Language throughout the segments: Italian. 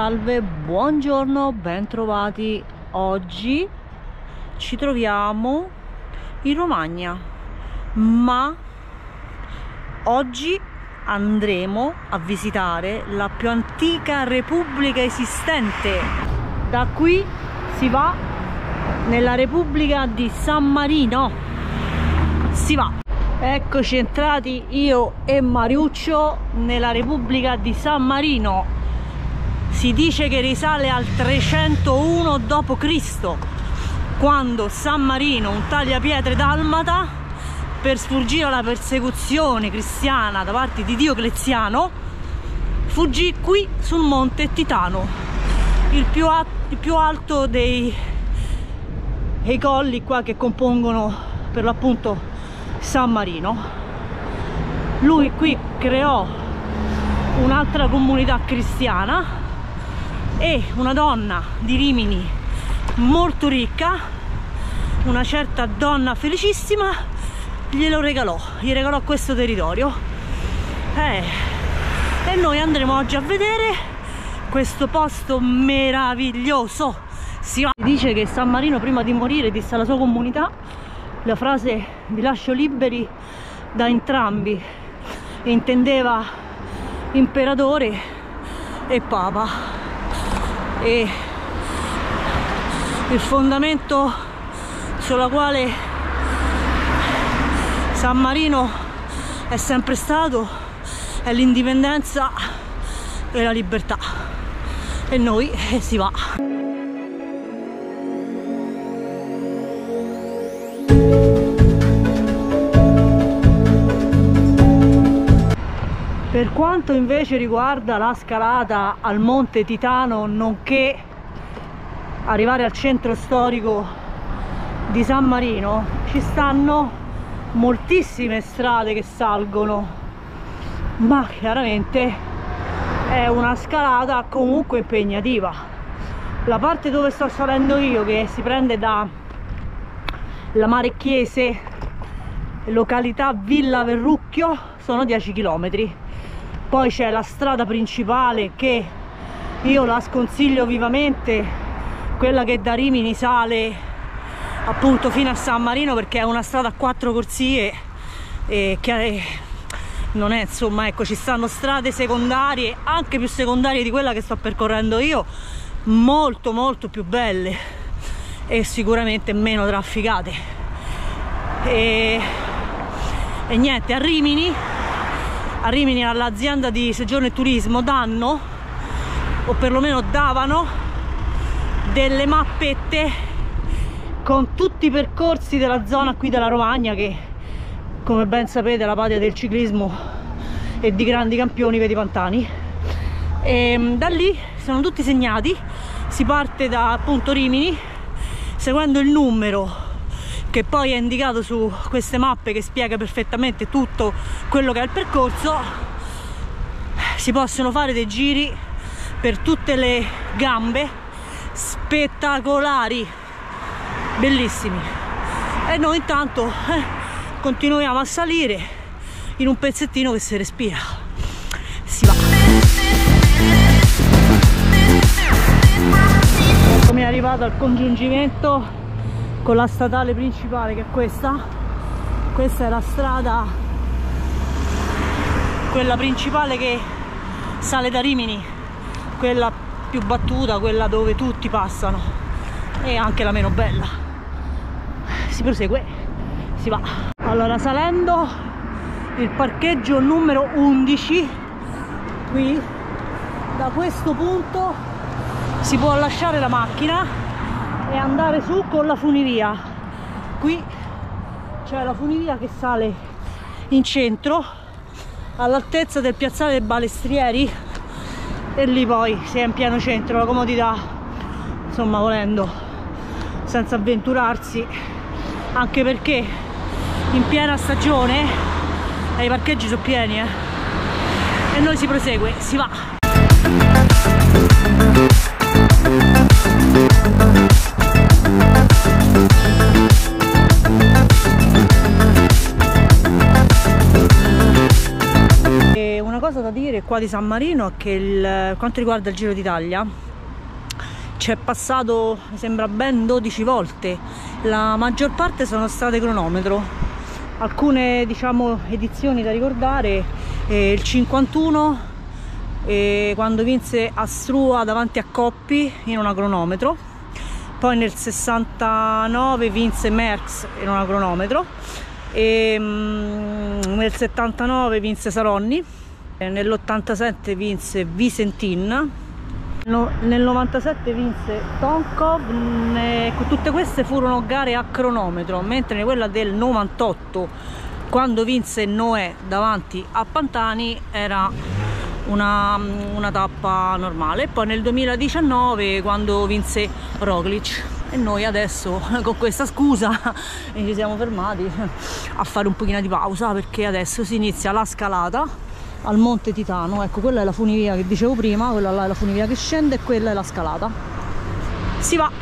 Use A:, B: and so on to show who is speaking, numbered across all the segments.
A: salve, buongiorno, bentrovati. Oggi ci troviamo in Romagna, ma oggi andremo a visitare la più antica repubblica esistente. Da qui si va nella Repubblica di San Marino. Si va. Eccoci entrati io e Mariuccio nella Repubblica di San Marino. Si dice che risale al 301 d.C., quando San Marino, un tagliapietre dalmata, per sfuggire alla persecuzione cristiana da parte di Diocleziano, fuggì qui sul monte Titano, il più alto dei colli qua che compongono per l'appunto San Marino. Lui qui creò un'altra comunità cristiana e una donna di Rimini molto ricca, una certa donna felicissima, gli regalò questo territorio e noi andremo oggi a vedere questo posto meraviglioso. Si dice che San Marino, prima di morire, disse alla sua comunità la frase "vi lascio liberi da entrambi", e intendeva imperatore e papa, e il fondamento sulla quale San Marino è sempre stato è l'indipendenza e la libertà, e noi si va. Per quanto invece riguarda la scalata al monte Titano, nonché arrivare al centro storico di San Marino, ci stanno moltissime strade che salgono, ma chiaramente è una scalata comunque impegnativa. La parte dove sto salendo io, che si prende da la Marecchiese, località Villa Verrucchio, sono 10 km. Poi c'è la strada principale, che io la sconsiglio vivamente, quella che da Rimini sale appunto fino a San Marino, perché è una strada a 4 corsie e che non è, insomma, ecco, ci stanno strade secondarie, anche più secondarie di quella che sto percorrendo io, molto molto più belle e sicuramente meno trafficate. E niente, a Rimini all'azienda di soggiorno e turismo danno, o perlomeno davano, delle mappette con tutti i percorsi della zona qui della Romagna, che come ben sapete è la patria del ciclismo e di grandi campioni, vedi Pantani. E da lì sono tutti segnati, si parte da appunto Rimini, seguendo il numero che poi è indicato su queste mappe, che spiega perfettamente tutto quello che è il percorso. Si possono fare dei giri per tutte le gambe spettacolari, bellissimi, e noi intanto continuiamo a salire in un pezzettino che si respira. Si va. Eccomi arrivato al congiungimento con la statale principale, che è questa è la strada, quella principale che sale da Rimini, quella più battuta, quella dove tutti passano, e anche la meno bella. Si prosegue, si va. Allora, salendo il parcheggio numero 11, qui da questo punto si può lasciare la macchina e andare su con la funivia. Qui c'è la funivia che sale in centro all'altezza del piazzale dei Balestrieri, e lì poi si è in pieno centro, la comodità, insomma, volendo, senza avventurarsi, anche perché in piena stagione i parcheggi sono pieni, e noi si prosegue, si va. qua di San Marino è che quanto riguarda il Giro d'Italia c'è passato, mi sembra, ben 12 volte. La maggior parte sono state cronometro. Alcune, diciamo, edizioni da ricordare, il 51, quando vinse Astrua davanti a Coppi in una cronometro, poi nel 69 vinse Merckx in una cronometro, e nel 79 vinse Saronni, nell'87 vinse Visentin, nel 97 vinse Tonkov. Tutte queste furono gare a cronometro, mentre quella del 98, quando vinse Noè davanti a Pantani, era una tappa normale. Poi nel 2019, quando vinse Roglic, e noi adesso con questa scusa ci siamo fermati a fare un pochino di pausa, perché adesso si inizia la scalata al Monte Titano. Ecco, quella è la funivia che dicevo prima, quella là è la funivia che scende e quella è la scalata. Si va!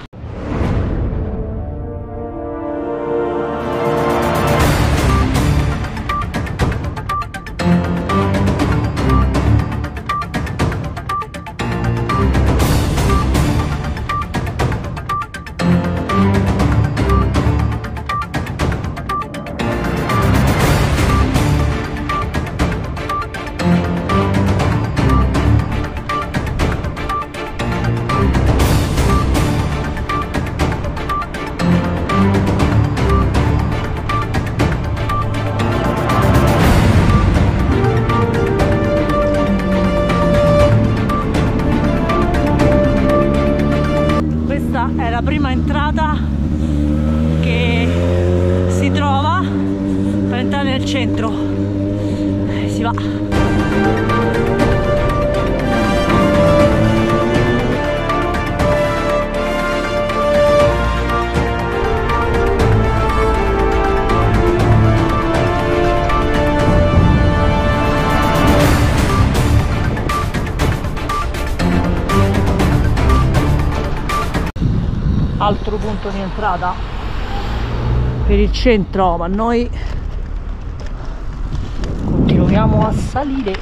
A: È la prima entrata che si trova per entrare nel centro. Si va. Altro punto di entrata per il centro, ma noi continuiamo a salire.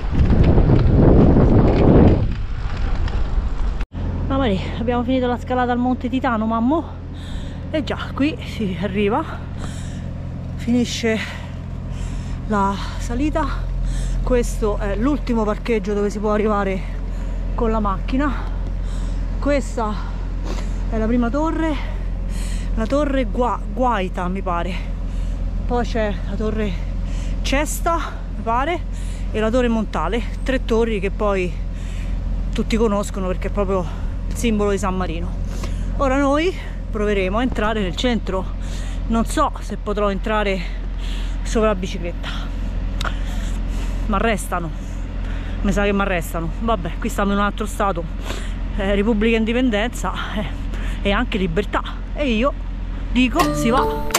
A: Abbiamo finito la scalata al Monte Titano, mammo, e già qui si arriva, finisce la salita. Questo è l'ultimo parcheggio dove si può arrivare con la macchina. Questa è la prima torre, la torre Guaita mi pare, poi c'è la torre Cesta mi pare e la torre Montale, 3 torri che poi tutti conoscono perché è proprio il simbolo di San Marino. Ora noi proveremo a entrare nel centro, non so se potrò entrare sopra la bicicletta, ma arrestano, mi sa che mi arrestano. Vabbè, qui stiamo in un altro stato, Repubblica Indipendenza e anche libertà, e io dico si va.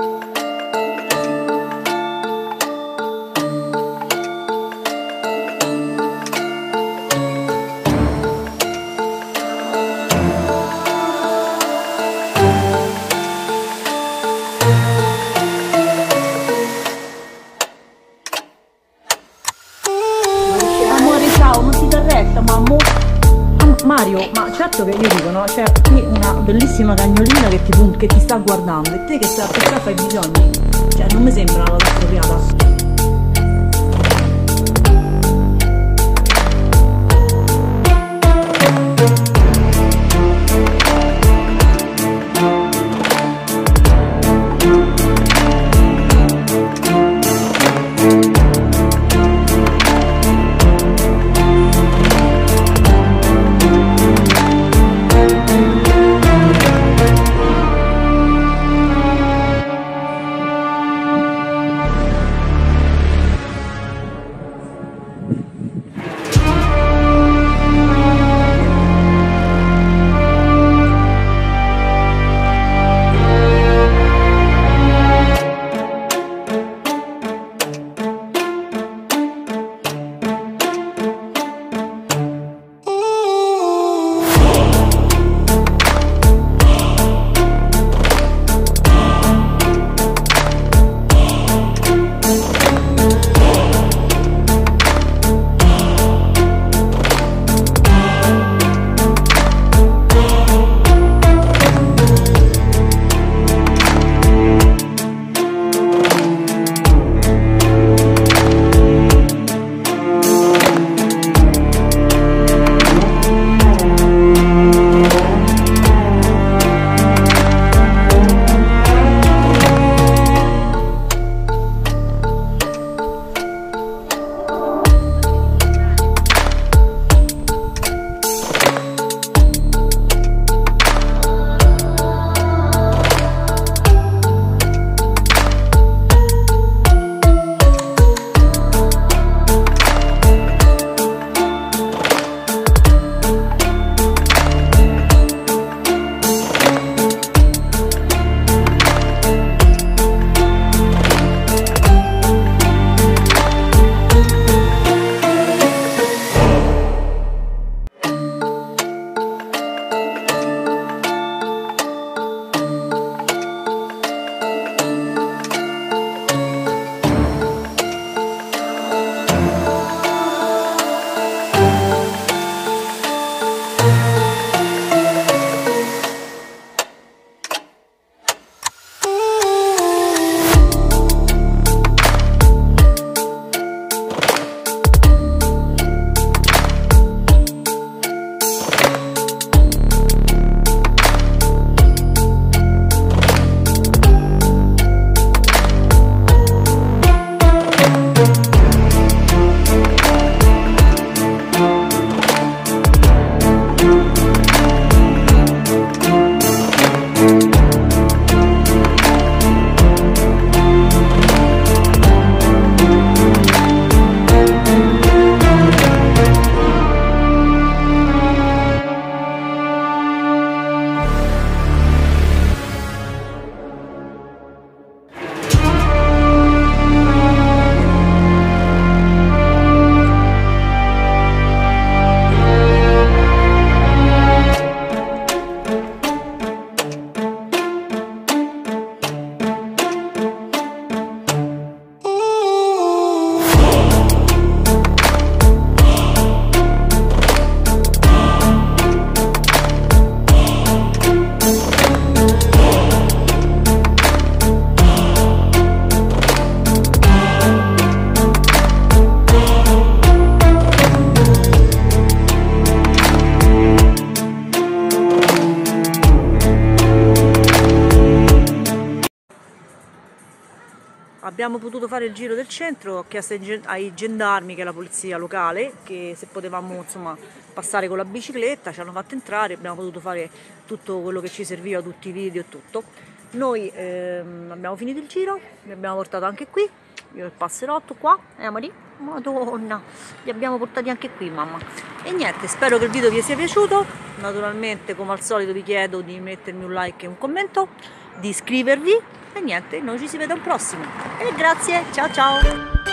A: Amore, ciao, non ti arresta, mamma. Mario, ma certo che io dico, no? C'è qui una bellissima cagnolina che ti sta guardando, e te che stai a fai bisogni, cioè non mi sembra una cosa appropriata. abbiamo potuto fare il giro del centro, ho chiesto ai gendarmi, che è la polizia locale, che se potevamo insomma passare con la bicicletta, ci hanno fatto entrare, abbiamo potuto fare tutto quello che ci serviva, tutti i video e tutto. Noi abbiamo finito il giro, vi abbiamo portato anche qui, io il passerotto qua, Maria, madonna, li abbiamo portati anche qui mamma. E niente, spero che il video vi sia piaciuto, naturalmente come al solito vi chiedo di mettermi un like e un commento, di iscrivervi e niente, noi ci si vede al prossimo. E grazie, ciao ciao!